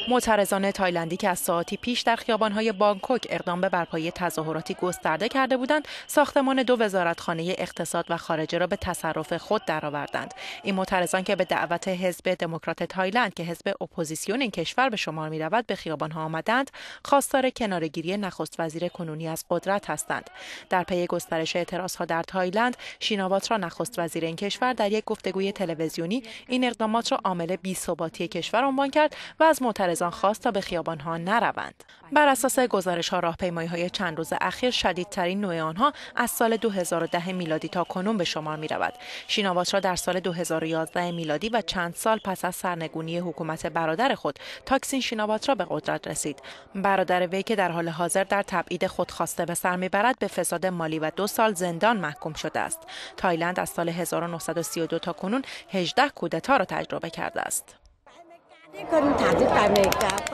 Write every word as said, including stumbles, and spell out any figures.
معترضان تایلندی که از ساعاتی پیش در خیابان‌های بانکوک اقدام به برپایی تظاهراتی گسترده کرده بودند، ساختمان دو وزارتخانه اقتصاد و خارجه را به تصرف خود درآوردند. این معترضان که به دعوت حزب دموکرات تایلند که حزب اپوزیسیون این کشور به شمار می‌رود به خیابان‌ها آمدند، خواستار کناره‌گیری نخست وزیر کنونی از قدرت هستند. در پی گسترش اعتراضها در تایلند، شیناواترا نخست وزیر این کشور در یک گفتگوی تلویزیونی این اقدامات را عامل بی‌ثباتی کشور عنوان کرد و از معترضان خواست تا به خیابان‌ها نروند. بر اساس گزارش‌ها راهپیمایی‌های چند روز اخیر شدیدترین نوع آنها از سال دو هزار و ده میلادی تا کنون به شمار می‌رود. شیناواترا در سال دو هزار و یازده میلادی و چند سال پس از سرنگونی حکومت برادر خود تاکسین شیناواترا به قدرت رسید. برادر وی که در حال حاضر در تبعید خودخواسته به سر می‌برد به فساد مالی و دو سال زندان محکوم شده است. تایلند از سال هزار و نهصد و سی و دو تا کنون هجده کودتا را تجربه کرده است.